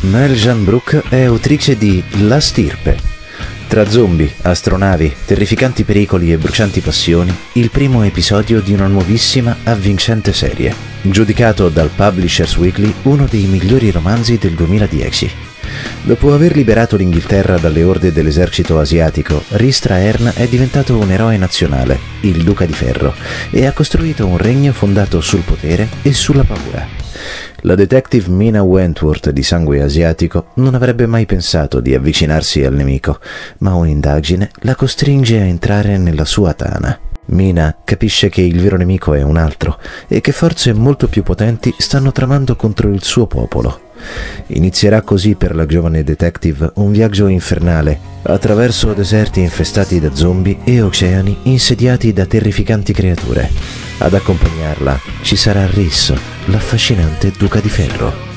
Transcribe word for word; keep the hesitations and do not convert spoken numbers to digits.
Mel Jean Brooke è autrice di La stirpe. Tra zombie, astronavi, terrificanti pericoli e brucianti passioni, il primo episodio di una nuovissima, avvincente serie. Giudicato dal Publishers Weekly uno dei migliori romanzi del duemiladieci. Dopo aver liberato l'Inghilterra dalle orde dell'esercito asiatico, Rhys Trahaearn è diventato un eroe nazionale, il Duca di Ferro, e ha costruito un regno fondato sul potere e sulla paura. La detective Mina Wentworth, di sangue asiatico, non avrebbe mai pensato di avvicinarsi al nemico, ma un'indagine la costringe a entrare nella sua tana. Mina capisce che il vero nemico è un altro e che forze molto più potenti stanno tramando contro il suo popolo. Inizierà così per la giovane detective un viaggio infernale attraverso deserti infestati da zombie e oceani insediati da terrificanti creature. Ad accompagnarla ci sarà Rhys, l'affascinante Duca di Ferro.